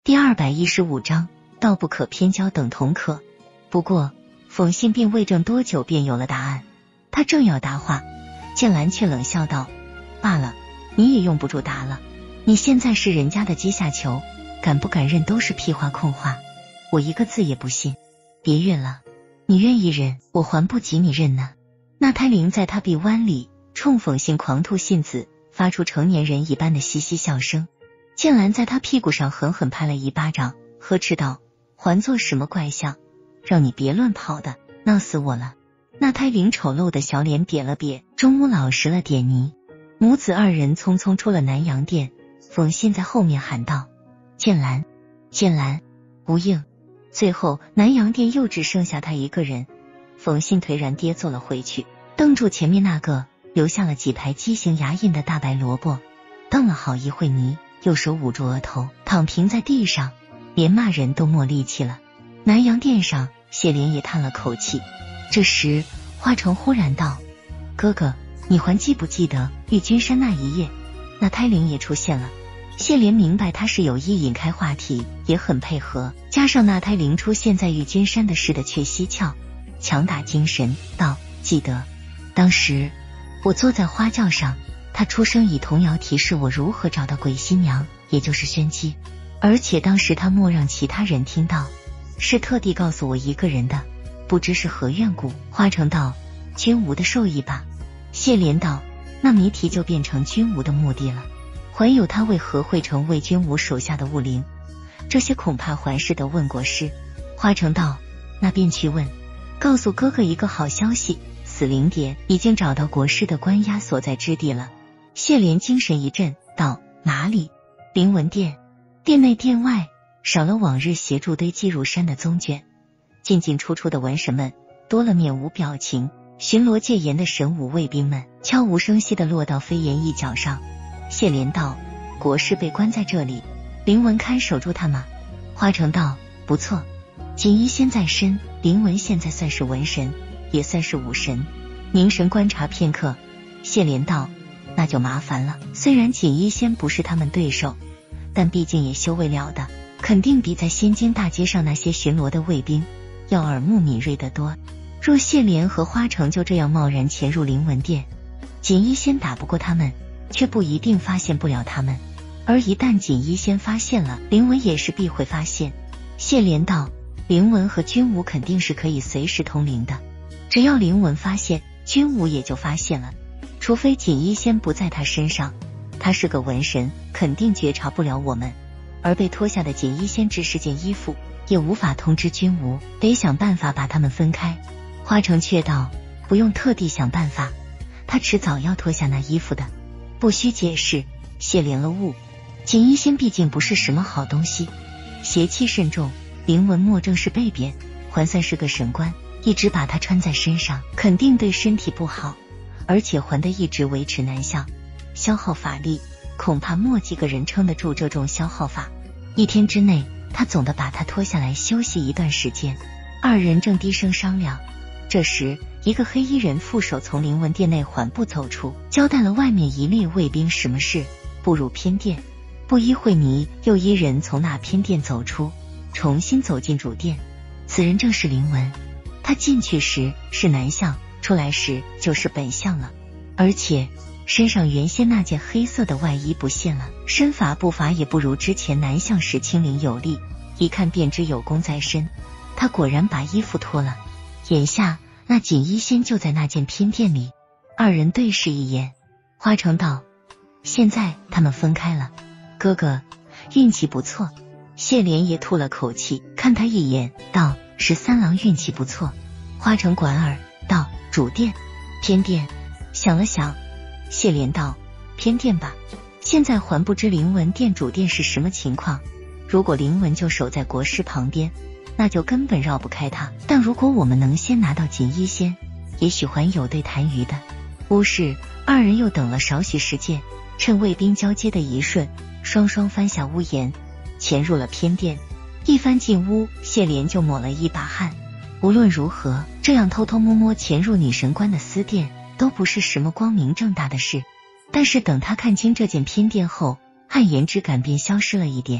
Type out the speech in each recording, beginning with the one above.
第215章，道不可偏交等同可。不过冯信并未证多久便有了答案，他正要答话，剑兰却冷笑道：罢了，你也用不着答了，你现在是人家的阶下囚，敢不敢认都是屁话空话，我一个字也不信。别怨了，你愿意认，我还不及你认呢。那胎灵在他臂弯里冲冯信狂吐信子，发出成年人一般的嘻嘻笑声。剑兰在他屁股上狠狠拍了一巴掌，呵斥道：还做什么怪相，让你别乱跑的，闹死我了。那胎灵丑陋的小脸瘪了瘪，中午老实了点泥。母子二人匆匆出了南阳殿，冯信在后面喊道：剑兰，剑兰！无应。最后南阳殿又只剩下他一个人，冯信颓然跌坐了回去，瞪住前面那个留下了几排畸形牙印的大白萝卜，瞪了好一会迷，右手捂住额头，躺平在地上，连骂人都没力气了。南阳殿上，谢莲也叹了口气。这时花城忽然道：哥哥，你还记不记得玉君山那一夜？那胎灵也出现了。谢莲明白他是有意引开话题，也很配合，加上那胎灵出现在玉君山的事的却蹊跷，强打精神道：记得，当时我坐在花轿上，他出声以童谣提示我如何找到鬼新娘，也就是宣姬，而且当时他莫让其他人听到，是特地告诉我一个人的，不知是何缘故。花城道：君无的授意吧。谢莲道：那谜题就变成君无的目的了，还有他为何会成为君无手下的物灵，这些恐怕还是得问国师。花城道：那便去问，告诉哥哥一个好消息，死灵蝶已经找到国师的关押所在之地了。谢莲精神一振道：哪里？灵文殿。殿内殿外少了往日协助堆积如山的宗卷，进进出出的文神们多了面无表情，巡逻戒严的神武卫兵们悄无声息地落到飞檐一角上。谢莲道：国师被关在这里，灵文看守住他吗？花城道：不错，锦衣仙在身，灵文现在算是文神，也算是武神。凝神观察片刻，谢莲道：那就麻烦了，虽然锦衣仙不是他们对手，但毕竟也修为了的，肯定比在仙京大街上那些巡逻的卫兵要耳目敏锐得多。若谢莲和花城就这样贸然潜入灵文殿，锦衣仙打不过他们，却不一定发现不了他们，而一旦锦衣仙发现了，灵文也是必会发现。谢莲道：灵文和君武肯定是可以随时通灵的，只要灵文发现，君武也就发现了，除非锦衣仙不在他身上，他是个文神，肯定觉察不了我们，而被脱下的锦衣仙只是件衣服，也无法通知君武，得想办法把他们分开。花城却道：不用特地想办法，他迟早要脱下那衣服的，不需解释。谢莲了悟，锦衣仙毕竟不是什么好东西，邪气甚重，灵文莫正是被贬，还算是个神官，一直把他穿在身上，肯定对身体不好，而且还得一直维持难相，消耗法力，恐怕没几个人撑得住这种消耗法。一天之内，他总得把他拖下来休息一段时间。二人正低声商量，这时一个黑衣人负手从灵文殿内缓步走出，交代了外面一列卫兵什么事，步入偏殿。不一会迷，又一人从那偏殿走出，重新走进主殿。此人正是灵文，他进去时是男相，出来时就是本相了，而且身上原先那件黑色的外衣不现了，身法步伐也不如之前男相时轻灵有力，一看便知有功在身。他果然把衣服脱了，眼下那锦衣仙就在那间偏殿里。二人对视一眼，花城道：现在他们分开了，哥哥运气不错。谢莲也吐了口气，看他一眼道：13郎运气不错。花城莞尔道：主殿偏殿。想了想，谢莲道：偏殿吧，现在还不知灵文殿主殿是什么情况，如果灵文就守在国师旁边，那就根本绕不开他，但如果我们能先拿到锦衣仙，也许还有对谈余的。乌氏二人又等了少许时间，趁卫兵交接的一瞬，双双翻下屋檐，潜入了偏殿。一番进屋，谢莲就抹了一把汗。无论如何，这样偷偷摸摸潜入女神官的私殿都不是什么光明正大的事，但是等他看清这间偏殿后，汗颜之感便消失了一点。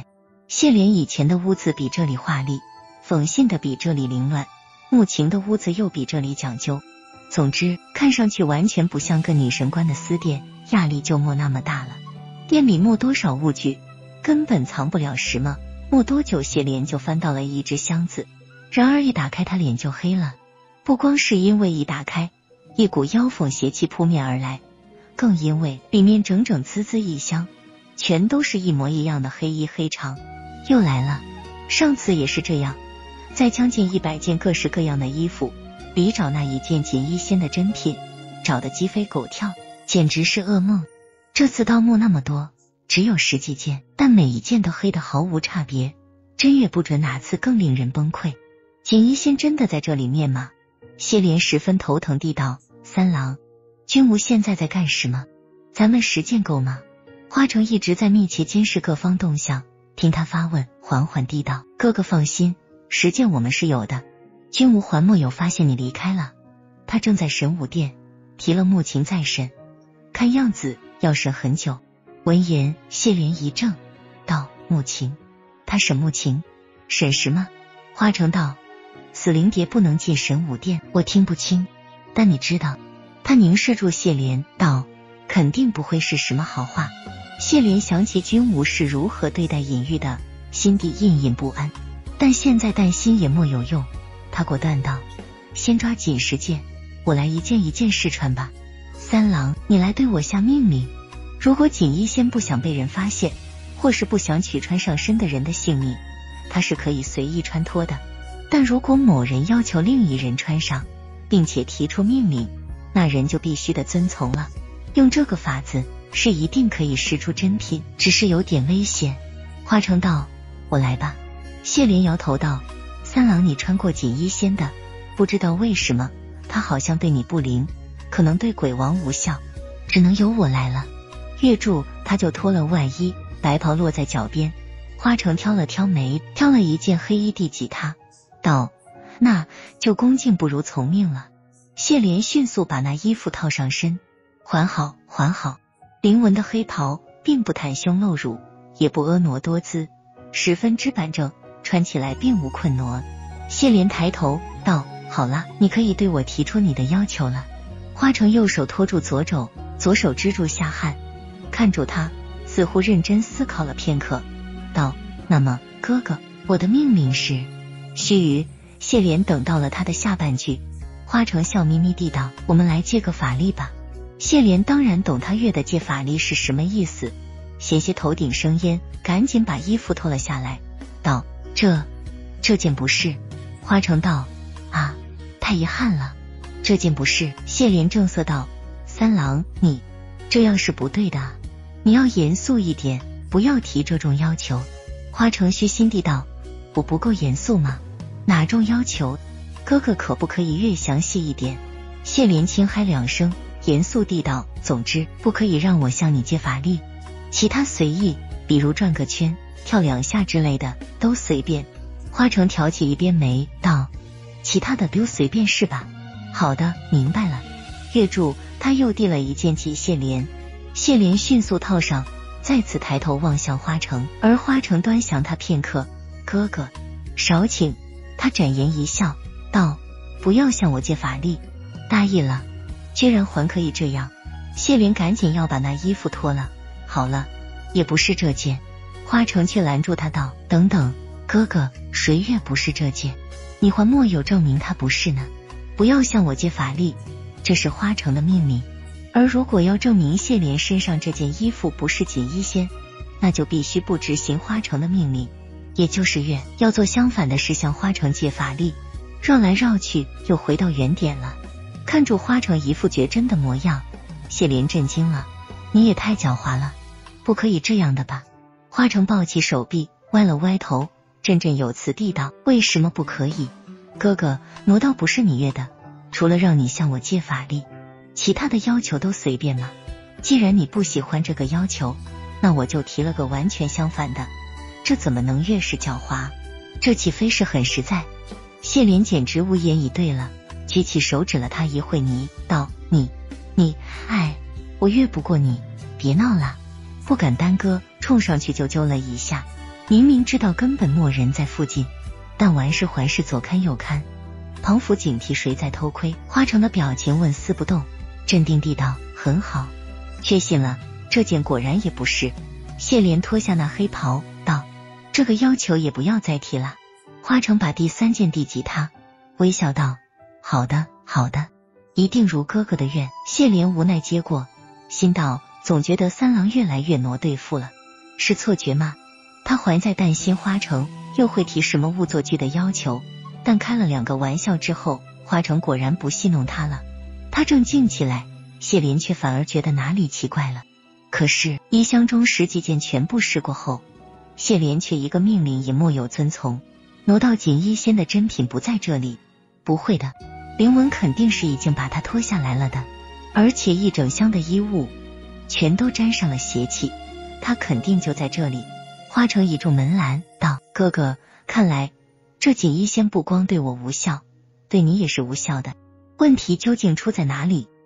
谢莲以前的屋子比这里华丽，讽信的比这里凌乱，穆晴的屋子又比这里讲究。总之，看上去完全不像个女神官的私店，压力就没那么大了。店里没多少物具，根本藏不了什么。没多久，谢莲就翻到了一只箱子，然而一打开，她脸就黑了。不光是因为一打开，一股妖风邪气扑面而来，更因为里面整整滋滋一箱，全都是一模一样的黑衣黑裳。又来了，上次也是这样，在将近100件各式各样的衣服里找那一件锦衣仙的珍品，找得鸡飞狗跳，简直是噩梦。这次盗墓那么多，只有10几件，但每一件都黑得毫无差别，真也不准哪次更令人崩溃。锦衣仙真的在这里面吗？谢莲十分头疼地道：三郎，君无现在在干什么？咱们10件够吗？花城一直在密切监视各方动向，听他发问，缓缓地道：哥哥放心，10件我们是有的。君无还没有发现你离开了，他正在神武殿提了穆晴再审，看样子要审很久。闻言，谢莲一怔，道：穆晴？他审穆晴？审什么？花城道：死灵蝶不能进神武殿。我听不清，但你知道。他凝视住谢莲，道：肯定不会是什么好话。谢莲想起君无是如何对待隐玉的，心底隐隐不安，但现在担心也没有用。他果断道：先抓紧10件，我来一件一件试穿吧。三郎，你来对我下命令，如果锦衣仙不想被人发现，或是不想取穿上身的人的性命，他是可以随意穿脱的。但如果某人要求另一人穿上，并且提出命令，那人就必须得遵从了。用这个法子是一定可以试出真品，只是有点危险。花城道：我来吧。谢莲摇头道：三郎，你穿过锦衣仙的，不知道为什么他好像对你不灵，可能对鬼王无效，只能由我来了。越住他就脱了外衣，白袍落在脚边。花城挑了挑眉，挑了一件黑衣递给他，道：那就恭敬不如从命了。谢莲迅速把那衣服套上身，还好还好。灵纹的黑袍并不袒胸露乳，也不婀娜多姿，十分之板正，穿起来并无困挪。谢莲抬头道：好了，你可以对我提出你的要求了。花城右手托住左肘，左手支住下颔，看住他，似乎认真思考了片刻，道：那么哥哥，我的命令是……须臾，谢莲等到了他的下半句。花城笑眯眯地道：我们来借个法力吧。谢莲当然懂他月的借法力是什么意思，险些头顶生烟，赶紧把衣服脱了下来，道：这件不是。花城道：啊，太遗憾了，这件不是。谢莲正色道：三郎，你这样是不对的，你要严肃一点，不要提这种要求。花城虚心地道：我不够严肃吗？哪种要求？哥哥可不可以越详细一点？谢莲轻嗨2声，严肃地道：总之不可以让我向你借法力，其他随意，比如转个圈，跳2下之类的都随便。花城挑起一边眉道：其他的都随便是吧？好的，明白了。越住他又递了一件给谢莲，谢莲迅速套上，再次抬头望向花城，而花城端详他片刻，哥哥少请。他展颜一笑道：不要向我借法力，大意了，居然还可以这样。谢莲赶紧要把那衣服脱了，好了，也不是这件。花城却拦住他道：等等，哥哥，谁越不是这件？你还没有证明他不是呢。不要向我借法力，这是花城的命令。而如果要证明谢莲身上这件衣服不是锦衣仙，那就必须不执行花城的命令，也就是越要做相反的事，向花城借法力。绕来绕去又回到原点了。看住花城一副绝真的模样，谢莲震惊了：你也太狡猾了，不可以这样的吧？花城抱起手臂，歪了歪头，振振有词地道：为什么不可以？哥哥，挪道不是你约的，除了让你向我借法力，其他的要求都随便吗？既然你不喜欢这个要求，那我就提了个完全相反的，这怎么能越是狡猾？这岂非是很实在？谢莲简直无言以对了，举起手指了他一会泥，道：你，哎，我越不过你，别闹了。不敢耽搁，冲上去就揪了一下， 明明知道根本没人在附近，但完事环视，左看右看，庞府警惕谁在偷窥。花城的表情纹丝不动，镇定地道：很好，确信了，这件果然也不是。谢莲脱下那黑袍，道：这个要求也不要再提了。花城把第3件递给他，微笑道：好的好的，一定如哥哥的愿。谢莲无奈接过，心道总觉得三郎越来越挪对付了，是错觉吗？他还在担心花城又会提什么恶作剧的要求，但开了2个玩笑之后，花城果然不戏弄他了。他正静起来，谢莲却反而觉得哪里奇怪了。可是衣箱中10几件全部试过后，谢莲却一个命令也没有遵从，挪到锦衣仙的珍品不在这里。不会的，灵文肯定是已经把它脱下来了的，而且一整箱的衣物全都沾上了邪气，他肯定就在这里。花城倚住门栏道：哥哥，看来这锦衣仙不光对我无效，对你也是无效的。问题究竟出在哪里？